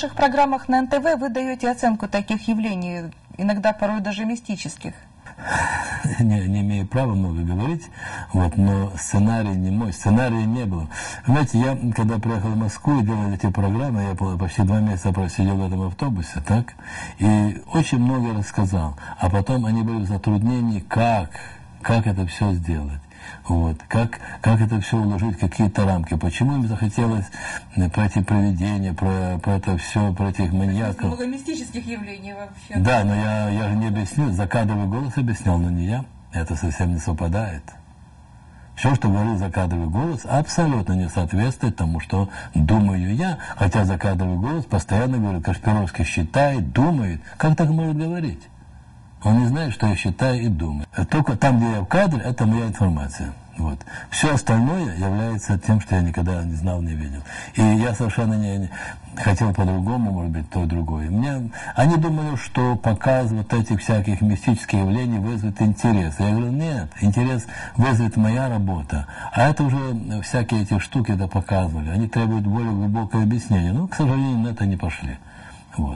В ваших программах на НТВ вы даете оценку таких явлений, иногда порой даже мистических. Не имею права много говорить, вот, но сценарий не мой, сценария не было. Знаете, я, когда приехал в Москву и делал эти программы, я почти 2 месяца просидел в этом автобусе, так, и очень много рассказал. А потом они были в затруднении, как это все сделать. Вот. Как это все уложить в какие-то рамки. Почему им захотелось про эти привидения, про это все, про этих маньяков. Много мистических явлений вообще. Да, но я же не объяснил, закадровый голос объяснял, но не я. Это совсем не совпадает. Все, что говорил закадровый голос, абсолютно не соответствует тому, что думаю я. Хотя закадровый голос постоянно говорит, Кашпировский считает, думает. Как так может говорить? Он не знает, что я считаю и думаю. Только там, где я в кадре, это моя информация. Вот. Все остальное является тем, что я никогда не знал, не видел. И я совершенно не хотел по-другому, может быть, то и другое. Они думали, что показ вот этих всяких мистических явлений вызовет интерес. Я говорю, нет, интерес вызовет моя работа. А это уже всякие эти штуки это показывали. Они требуют более глубокое объяснение. Но, к сожалению, на это не пошли. Вот.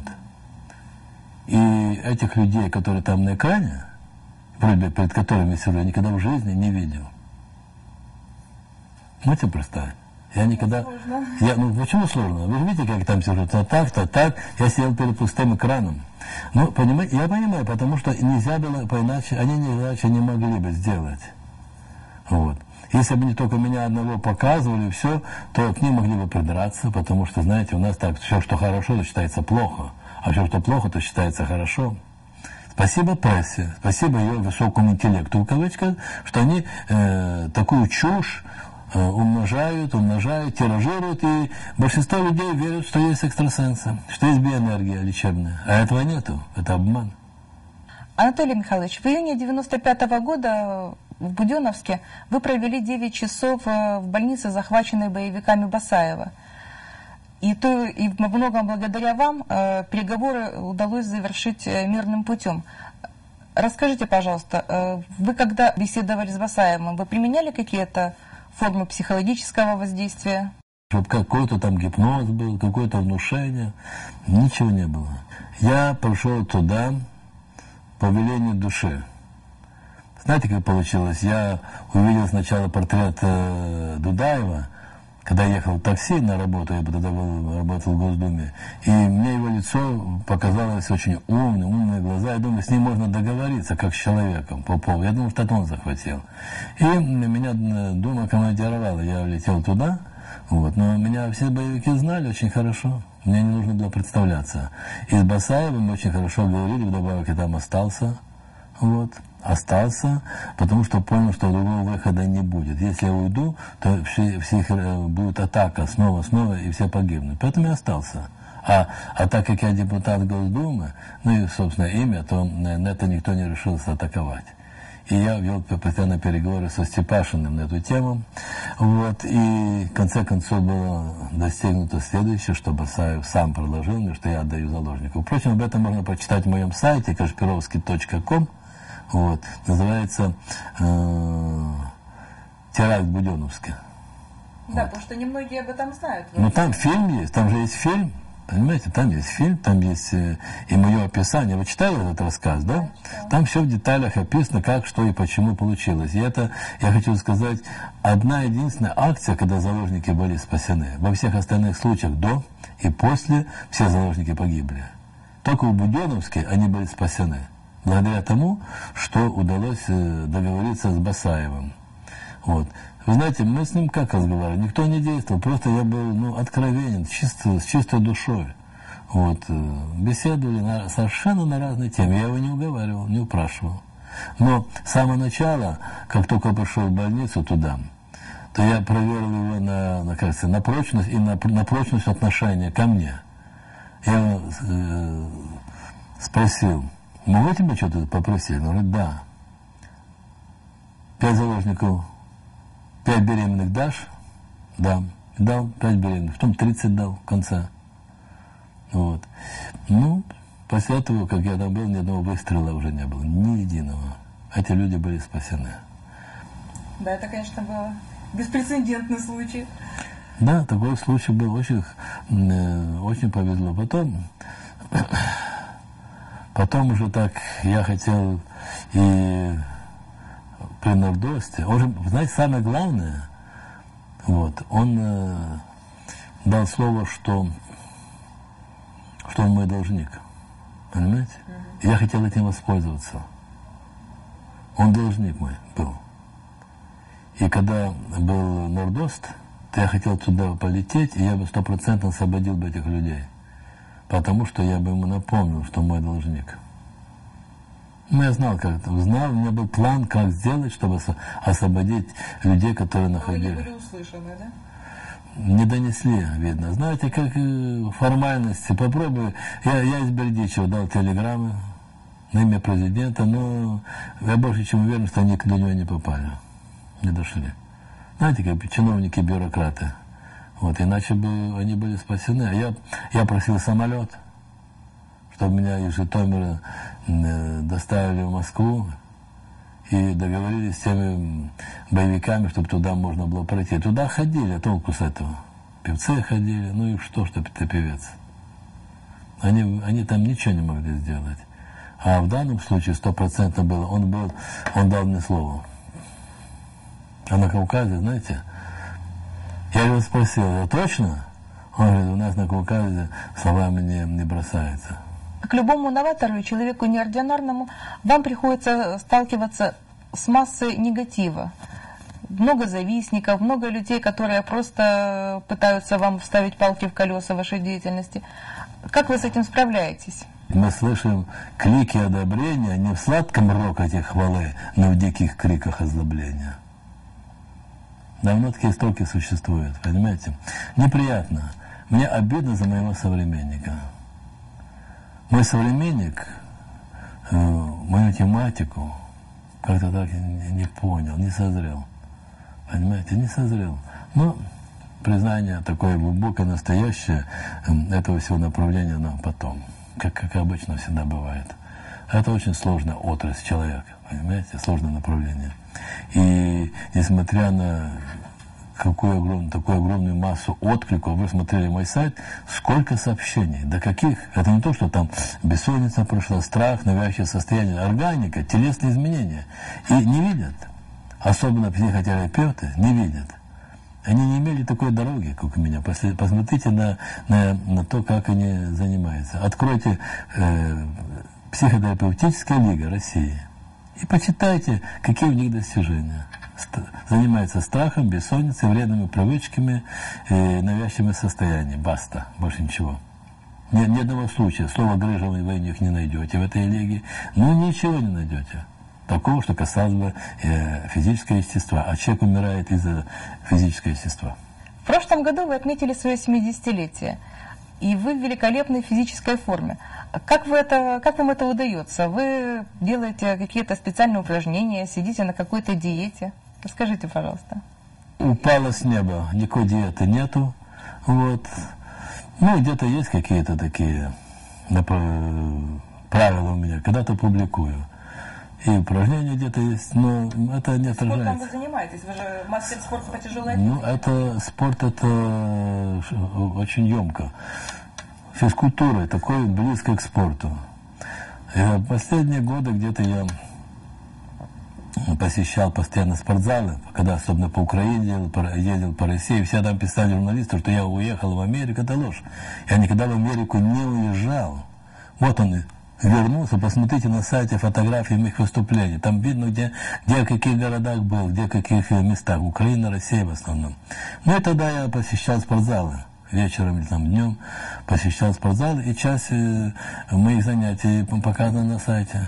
И этих людей, которые там на экране, вроде перед которыми я сижу, я никогда в жизни не видел. Можете представить? Я никогда... почему сложно? Вы же видите, как там сижу, то так. Я сидел перед пустым экраном. Ну, понимаете, я понимаю, потому что нельзя было поиначе, они иначе не могли бы сделать. Вот. Если бы не только меня одного показывали, все, то к ним могли бы придраться, потому что, знаете, у нас так, все, что хорошо, то считается плохо. А все, что плохо, то считается хорошо. Спасибо прессе, спасибо ее высокому интеллекту, в кавычках, что они такую чушь умножают, тиражируют, и большинство людей верят, что есть экстрасенсы, что есть биоэнергия лечебная. А этого нету, это обман. Анатолий Михайлович, в июне 1995 года в Буденновске вы провели 9 часов в больнице, захваченной боевиками Басаева. И во многом благодаря вам переговоры удалось завершить мирным путем. Расскажите, пожалуйста, вы когда беседовали с Басаевым, вы применяли какие-то формы психологического воздействия? Чтобы какой-то там гипноз был, какое-то внушение, ничего не было. Я пошел туда по велению души. Знаете, как получилось? Я увидел сначала портрет Дудаева, когда я ехал в такси на работу, я тогда работал в Госдуме, и мне его лицо показалось очень умным, умные глаза. Я думаю, с ним можно договориться, как с человеком по поводу. Я думал, что это он захватил. И меня Дума командировала, я летел туда, вот, но меня все боевики знали очень хорошо. Мне не нужно было представляться. И с Басаевым очень хорошо говорили, вдобавок я там остался. Вот. Остался, потому что понял, что другого выхода не будет. Если я уйду, то всех будет атака снова, и все погибнут. Поэтому я остался. А так как я депутат Госдумы, ну и, собственно, имя, то на это никто не решился атаковать. И я вел постоянно переговоры со Степашиным на эту тему. Вот. И в конце концов было достигнуто следующее, что Басаев сам предложил мне, что я отдаю заложников. Впрочем, об этом можно прочитать в моем сайте kashpirovsky.com. Вот. Называется «Теракт в Буденновске». Да, вот. Потому что немногие об этом знают. Но там фильм есть, там же есть фильм. Понимаете, там есть фильм, там есть и мое описание. Вы читали этот рассказ, да? Там все в деталях описано, как, что и почему получилось. И это, я хочу сказать, одна единственная акция, когда заложники были спасены. Во всех остальных случаях до и после все заложники погибли. Только в Буденновске они были спасены. Благодаря тому, что удалось договориться с Басаевым. Вот. Вы знаете, мы с ним как разговаривали? Никто не действовал, просто я был откровенен, с чистой душой. Вот. Беседовали совершенно на разные темы. Я его не уговаривал, не упрашивал. Но с самого начала, как только пошел в больницу туда, то я проверил его на прочность и на прочность отношения ко мне. Я спросил: могу тебя что-то попросить? Он говорит: да. 5 заложников, 5 беременных дашь? Да. Дал 5 беременных, потом 30 дал в конце. Вот. Ну, после этого, как я там был, ни одного выстрела уже не было, ни единого. Эти люди были спасены. Да, это, конечно, был беспрецедентный случай. Да, такой случай был, очень повезло. Потом уже так я хотел и при Нордосте. Знаете, самое главное, он дал слово, что он мой должник. Понимаете? И я хотел этим воспользоваться. Он должник мой был. И когда был Нордост, то я хотел туда полететь, и я бы 100% освободил бы этих людей. Потому что я бы ему напомнил, что мой должник. Ну, я знал, как это. Знал, у меня был план, как сделать, чтобы освободить людей, которые находились. Вы не были услышаны, да? Не донесли, видно. Знаете, как формальности. Попробую. Я из Бердичева дал телеграммы на имя президента, но я больше чем уверен, что они до него не попали. Не дошли. Знаете, как чиновники, бюрократы. Иначе бы они были спасены. Я просил самолет, чтобы меня из Житомира доставили в Москву и договорились с теми боевиками, чтобы туда можно было пройти. Туда ходили, толку с этого. Певцы ходили, ну и что ты певец? Они там ничего не могли сделать. А в данном случае 100% было. Он дал мне слово. А на Кавказе, знаете, я его спросил, точно? Он говорит, у нас на Кавказе словами не бросается. К любому новатору и человеку неординарному вам приходится сталкиваться с массой негатива. Много завистников, много людей, которые просто пытаются вам вставить палки в колеса вашей деятельности. Как вы с этим справляетесь? Мы слышим клики одобрения не в сладком рокоте хвалы, но в диких криках озлобления. Давно такие истоки существуют, понимаете? Неприятно. Мне обидно за моего современника. Мой современник мою тематику как-то так не понял, не созрел. Понимаете, не созрел. Но признание такое глубокое, настоящее этого всего направления нам потом, как обычно всегда бывает. Это очень сложная отрасль человека, понимаете, сложное направление. И несмотря на такую огромную массу откликов, вы смотрели мой сайт, сколько сообщений, до каких, это не то, что там бессонница прошла, страх, навязчивое состояние, органика, телесные изменения. И не видят, особенно психотерапевты, не видят. Они не имели такой дороги, как у меня. Посмотрите на то, как они занимаются. Откройте психотерапевтическая лига России и почитайте, какие у них достижения. Занимается страхом, бессонницей, вредными привычками, навязчивыми состояниями. Баста, больше ничего. Ни одного случая. Слово «грыжа» вы в них не найдете в этой лиге. Ну, ничего не найдете. Такого, что касалось бы физического естества. А человек умирает из-за физического естества. В прошлом году вы отметили свое 70-летие. И вы в великолепной физической форме. Как вам это удается? Вы делаете какие-то специальные упражнения, сидите на какой-то диете? Расскажите, пожалуйста. Упало с неба, никакой диеты нету. Ну, где-то есть какие-то такие правила у меня. Когда-то публикую. И упражнения где-то есть, но это не отражается. Спортом вы занимаетесь? Вы же мастер спорта по тяжелой атлетике. Спорт это очень емко. Физкультура такой близко к спорту. И последние годы где-то я посещал постоянно спортзалы, когда особенно по Украине ездил по России, все там писали журналисты, что я уехал в Америку, это ложь. Я никогда в Америку не уезжал. Вот он вернулся, посмотрите на сайте фотографии моих выступлений. Там видно, где в каких городах был, где в каких местах. Украина, Россия в основном. Ну и тогда я посещал спортзалы. Вечером или днем посещал спортзал, и часть моих занятий показана на сайте.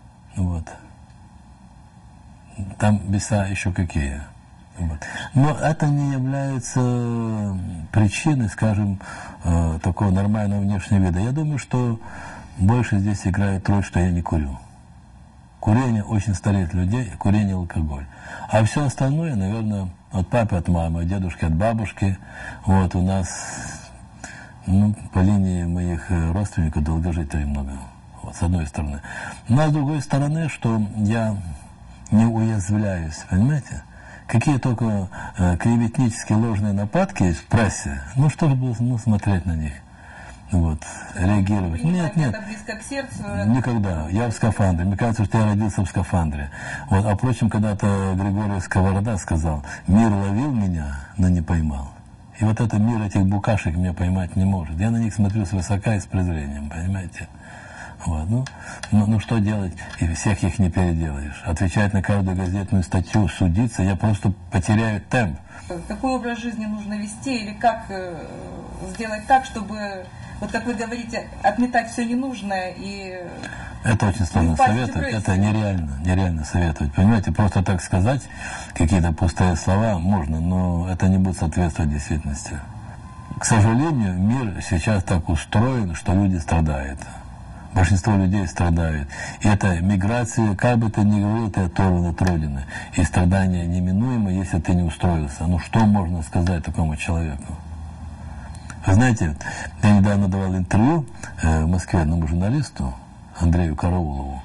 Там веса еще какие. Но это не является причиной, скажем, такого нормального внешнего вида. Я думаю, что больше здесь играет роль, что я не курю. Курение очень старит людей, курение, алкоголь. А все остальное, наверное, от папы, от мамы, от дедушки, от бабушки. У нас, по линии моих родственников долгожителей много. С одной стороны. Но с другой стороны, что я не уязвляюсь, понимаете? какие только клеветнические ложные нападки есть в прессе, ну что же было смотреть на них, вот, реагировать. Нет, нет. Это близко к сердцу? Никогда. Я в скафандре. Мне кажется, что я родился в скафандре. Вот. А впрочем, когда-то Григорий Сковорода сказал: мир ловил меня, но не поймал. И вот этот мир этих букашек меня поймать не может. Я на них смотрю свысока и с презрением, понимаете? Вот. Ну что делать, и всех их не переделаешь. Отвечать на каждую газетную статью, судиться, я просто потеряю темп. Какой образ жизни нужно вести, или как сделать так, чтобы, вот как вы говорите, отметать все ненужное и... Это очень сложно советовать, это нереально советовать. Понимаете, просто так сказать, какие-то пустые слова можно, но это не будет соответствовать действительности. К сожалению, мир сейчас так устроен, что люди страдают. Большинство людей страдают. И это миграция, как бы ты ни говорил, ты оторван от родины. И страдания неминуемы, если ты не устроился. Ну что можно сказать такому человеку? Вы знаете, я недавно давал интервью в Москве одному журналисту, Андрею Караулову.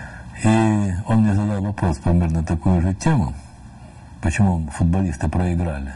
И он мне задал вопрос примерно такую же тему, почему футболисты проиграли.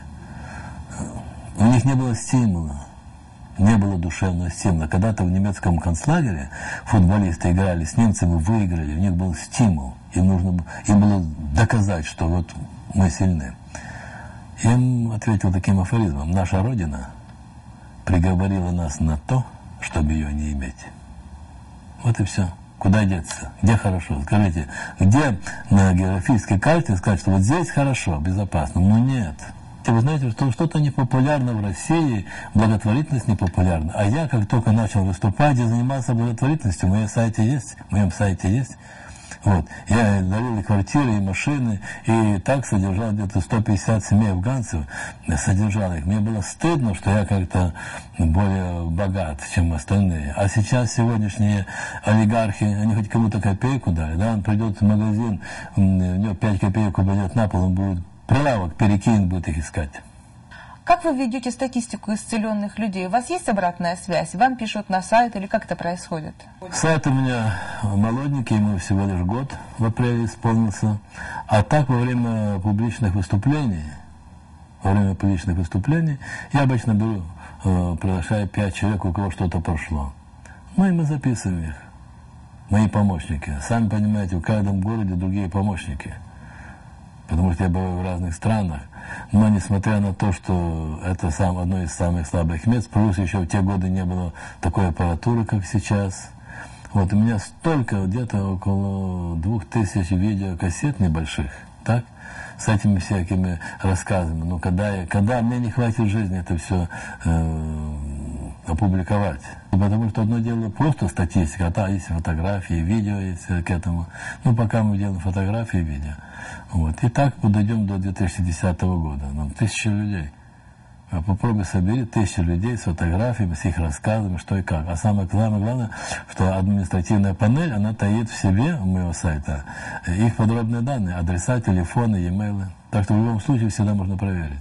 У них не было стимула. Не было душевного стимула. Когда-то в немецком концлагере футболисты играли с немцами, выиграли, у них был стимул. Им было доказать, что вот мы сильны. Я им ответил таким афоризмом: наша Родина приговорила нас на то, чтобы ее не иметь. Вот и все. Куда деться? Где хорошо? Скажите, где на географической карте сказать, что вот здесь хорошо, безопасно? Ну нет. Вы знаете, что что-то непопулярно в России, благотворительность непопулярна. А я, как только начал выступать и заниматься благотворительностью, в моем сайте есть. Вот. Я дарил и квартиры, и машины, и так содержал где-то 150 семей афганцев, содержал их. Мне было стыдно, что я как-то более богат, чем остальные. А сейчас сегодняшние олигархи, они хоть кому-то копейку дали, да, он придет в магазин, у него 5 копеек упадет на пол, он будет прилавок перекинет, будет их искать. Как вы ведете статистику исцеленных людей? У вас есть обратная связь? Вам пишут на сайт или как это происходит? Сайт у меня молоденький, ему всего лишь год в апреле исполнился. А так во время публичных выступлений, я обычно беру, приглашаю 5 человек, у кого что-то прошло. Ну и мы записываем их. Мои помощники. Сами понимаете, в каждом городе другие помощники. Потому что я бываю в разных странах. Но несмотря на то, что это одно из самых слабых мест, плюс еще в те годы не было такой аппаратуры, как сейчас. Вот у меня столько, где-то около 2000 видеокассет небольших, так? С этими всякими рассказами. Но когда мне не хватит жизни это все опубликовать. Потому что одно дело просто статистика, а там есть фотографии, видео есть к этому. Ну, пока мы делаем фотографии, видео. Вот. И так дойдем до 2010 года. Нам 1000 людей. Попробуй собери 1000 людей с фотографиями, с их рассказами, что и как. А самое главное, что административная панель, она таит в себе, у моего сайта, их подробные данные, адреса, телефоны, e-mail. Так что в любом случае всегда можно проверить.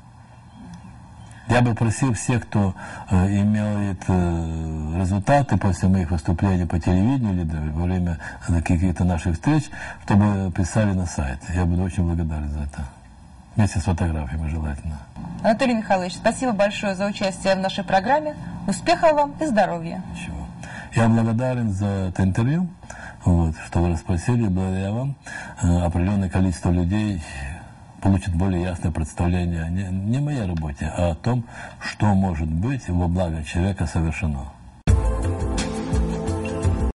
Я бы просил всех, кто имеет результаты после моих выступлений по телевидению или во время каких-то наших встреч, чтобы писали на сайт. Я буду очень благодарен за это. Вместе с фотографиями желательно. Анатолий Михайлович, спасибо большое за участие в нашей программе. Успехов вам и здоровья. Ничего. Я благодарен за это интервью, вот, что вы расспросили. Благодаря вам определенное количество людей получит более ясное представление не о моей работе, а о том, что может быть во благо человека совершено.